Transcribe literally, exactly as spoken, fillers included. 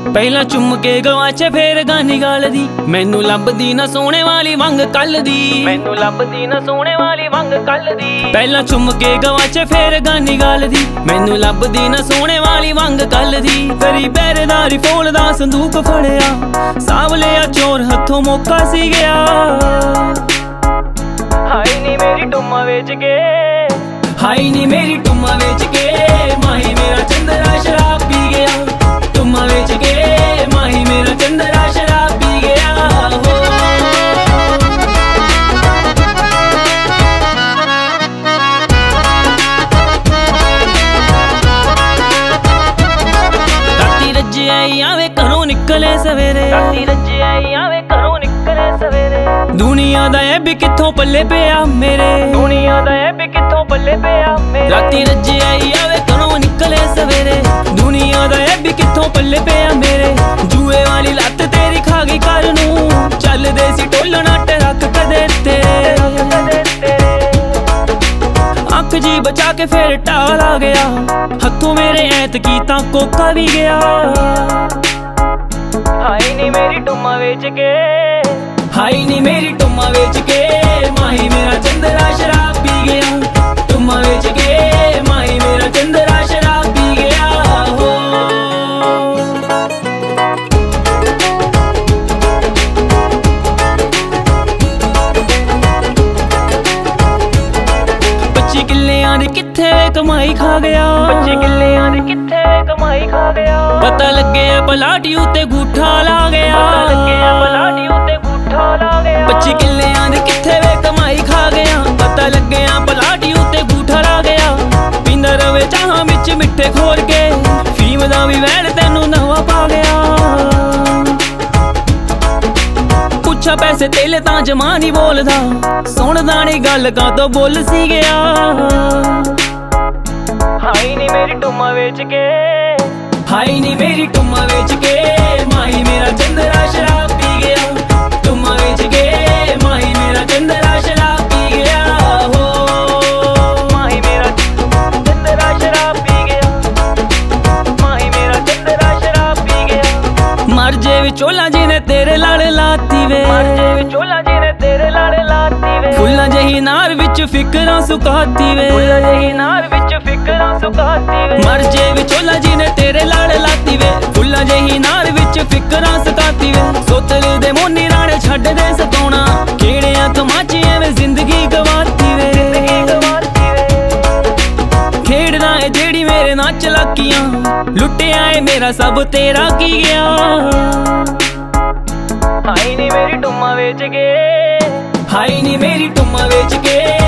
ਪਹਿਲਾਂ ਚੁੰਮ ਕੇ ਗਵਾਚੇ ਫੇਰ ਗਾਨੀ ਗਾਲਦੀ, ਮੈਨੂੰ ਲੱਭਦੀ ਨਾ ਸੋਹਣੇ ਵਾਲੀ ਵੰਗ ਕੱਲ ਦੀ, ਮੈਨੂੰ ਲੱਭਦੀ ਨਾ ਸੋਹਣੇ ਵਾਲੀ ਵੰਗ ਕੱਲ ਦੀ। ਪਹਿਲਾਂ ਚੁੰਮ ਕੇ ਗਵਾਚੇ ਫੇਰ ਗਾਨੀ ਗਾਲਦੀ, ਮੈਨੂੰ ਲੱਭਦੀ ਨਾ ਸੋਹਣੇ ਵਾਲੀ ਵੰਗ ਕੱਲ ਦੀ। ਕਰੀ ਪਹਿਰੇਦਾਰੀ ਫੋਲ ਦਾ ਸੰਦੂਕ ਫੜਿਆ, ਸਾਂਭ ਲਿਆ ਚੋਰ ਹੱਥੋਂ ਮੌਕਾ ਸੀ ਗਿਆ। ਹਾਈ ਨੀ ਮੇਰੀ ਟੁੰਮਾ ਵੇਚ ਕੇ, ਹਾਈ ਨੀ ਮੇਰੀ ਟੁੰਮਾ ਵੇਚ ਕੇ, ਮਾਹੀ ਮੇਰਾ ਚੰਦਰਾ ਸ਼ਰਾਬ ਪੀ ਗਿਆ। ਟੁੰਮਾ ਵੇਚ ਕੇ ਮਾਹੀ ਮੇਰਾ ਚੰਦਰਾ ਸ਼ਰਾਬ ਪੀ ਗਿਆ ਹੋ। ਰਾਤੀ ਰੱਜਿਆ ਆਵੇ ਘਰੋਂ ਨਿਕਲੇ ਸਵੇਰੇ, ਰਾਤੀ ਰੱਜਿਆ ਆਵੇ ਘਰੋਂ ਨਿਕਲੇ ਸਵੇਰੇ। ਦੁਨੀਆ ਦਾ ਇਹ ਵੀ ਕਿੱਥੋਂ ਪੱਲੇ ਪਿਆ ਮੇਰੇ, ਦੁਨੀਆ ਦਾ ਇਹ ਵੀ ਕਿੱਥੋਂ ਪੱਲੇ ਪਿਆ ਮੇਰੇ। ਰਾਤੀ ਰੱਜਿਆ ਆਵੇ ਘਰੋਂ ਨਿਕਲੇ ਸਵੇਰੇ, ਦੁਨੀਆ ਦਾ ਇਹ ਵੀ ਕਿੱਥੋਂ ਪੱਲੇ ਪਿਆ ਮੇਰੇ। ਜੂਏ ਵਾਲੀ ਲੱਤ ਤੇਰੀ ਖਾ ਗਈ ਘਰ ਨੂੰ, ਚੱਲਦੇ ਸੀ ਟੋਲਣਾ ਟਰੱਕ ਕਦੇ ਤੇਰੇ। ਅੱਖ ਜੀ ਬਚਾ ਕੇ ਫੇਰ ਢਾਲ ਆ ਗਿਆ, ਹੱਥੋਂ ਮੇਰੇ ਐਤਕੀ ਤਾਂ ਕੋਕਾ ਵੀ ਗਿਆ। ਹਾਈ ਨੀ ਮੇਰੀ ਟੁੰਮਾ ਵੇਚ ਕੇ, ਹਾਈ ਨੀ ਮੇਰੀ ਟੁੰਮਾ ਵੇਚ ਕੇ, ਮਾਹੀ ਮੇਰਾ ਚੰਦਰਾ ਸ਼ਰਾਬ ਪੀ ਗਿਆ। ਟੁੰਮਾ ਵੇਚ ਕੇ ਮਾਹੀ ਮੇਰਾ ਚੰਦਰਾ ਸ਼ਰਾਬ ਪੀ ਗਿਆ ਹੋ। ਪੱਚੀ ਕਿੱਲਿਆਂ ਦੀ ਕਿੱਥੇ ਕਮਾਈ ਖਾ ਗਿਆ, ਪੱਚੀ ਕਿੱਲਿਆਂ ਦੀ ਕਿੱਥੇ ਕਮਾਈ ਖਾ ਗਿਆ। ਪਤਾ ਲੱਗਿਆ ਪਲਾਟੀ ਉੱਤੇ ਗੂਠਾ ਲਾ ਗਿਆ, ਪਤਾ ਲੱਗਿਆ ਪਲਾਟੀ ਉੱਤੇ ਗੂਠਾ ਲਾ ਗਿਆ। ਪੱਚੀ ਕਿੱਲਿਆਂ ਦੀ ਕਿੱਥੇ ਵੇ ਕਮਾਈ ਖਾ ਗਿਆ, ਪਤਾ ਲੱਗਿਆ ਪਲਾਟੀ ਉੱਤੇ ਗੂਠਾ ਲਾ ਗਿਆ। ਪੀਂਦਾ ਰਵੇ ਚਾਹਾਂ ਵਿੱਚ ਮਿੱਠੇ ਖੋਲ ਕੇ, ਫੀਮ ਦਾ ਵੀ ਵੈਣ ਤੈਨੂੰ ਨਵਾਂ ਪਾ ਗਿਆ। ਪੁੱਛਾ ਪੈਸੇ ਤੇਲੇ ਤਾਂ ਜਮਾ ਨਹੀਂ ਬੋਲਦਾ, ਸੁਣਦਾ ਨੀ ਗੱਲ ਕਾਤੋਂ ਬੋਲ ਸੀ ਗਿਆ। ਹਾਈ ਨੀ ਮੇਰੀ ਟੁੰਮਾ ਵੇਚ ਕੇ, ਹਾਈ ਨੀ ਮੇਰੀ ਟੁੰਮਾ ਵੇਚ ਕੇ, ਮਾਹੀ ਮੇਰਾ ਚੰਦਰਾ ਸ਼ਰਾਬ ਪੀ ਗਿਆ। ਟੁੰਮਾ ਵੇਚ ਕੇ ਮਾਹੀ ਮੇਰਾ ਚੰਦਰਾ ਸ਼ਰਾਬ ਪੀ ਗਿਆ ਹੋ। ਮਾਹੀ ਮੇਰਾ ਚੰਦਰਾ ਸ਼ਰਾਬ ਪੀ ਗਿਆ, ਮਾਹੀ ਮੇਰਾ ਚੰਦਰਾ ਸ਼ਰਾਬ ਪੀ ਗਿਆ। ਮਰ ਜੇ ਵਿਚੋਲਾ ਜੀ ਨੇ ਤੇਰੇ ਲੜ ਲਾਤੀ ਵੇ, ਮਰ ਜੇ ਵਿਚੋਲਾ ਜੀ ਨੇ ਤੇਰੇ ਲੜ ਲਾਤੀ ਵੇ। ਫੁੱਲਾਂ ਜਿਹੀ ਨਾਰ ਵਿੱਚ ਫਿਕਰਾਂ ਸੁਕਾਤੀ ਵੇ, ਫੁੱਲਾਂ ਜਿਹੀ ਨਾਰ ਵਿੱਚ ਫਿਕਰਾਂ ਸੁਕਾਤੀ ਵੇ। ਮਰ ਜੇ ਵਿਚੋਲਾ ਜੀ ਨੇ ਤੇਰੇ ਲੜ ਲਾਤੀ ਵੇ, ਫੁੱਲਾਂ ਜਿਹੀ ਨਾਰ ਵਿੱਚ ਫਿਕਰਾਂ ਸੁਕਾਤੀ ਵੇ। ਸੋਤਲ ਦੇ ਮੋਨੀ ਰਾਣੇ ਛੱਡ ਦੇ ਸਤਾਉਣਾ, ਕਿਹੜਿਆਂ ਤਮਾਚਿਆਂ ਵੇ ਜ਼ਿੰਦਗੀ ਗਵਾਤੀ ਵੇ, ਜ਼ਿੰਦਗੀ ਗਵਾਤੀ ਵੇ। ਖੇਡਦਾ ਏ ਜਿਹੜੀ ਮੇਰੇ ਨਾਲ ਚਲਾਕੀਆਂ, ਲੁੱਟਿਆ ਏ ਮੇਰਾ ਸਭ ਤੇਰਾ ਕੀ ਗਿਆ। ਹਾਈ ਨੀ ਮੇਰੀ ਟੁੰਮਾ ਵੇਚ ਕੇ, ਹਾਈ ਨੀ ਮੇਰੀ ਟੁੰਮਾ ਵੇਚ ਕੇ,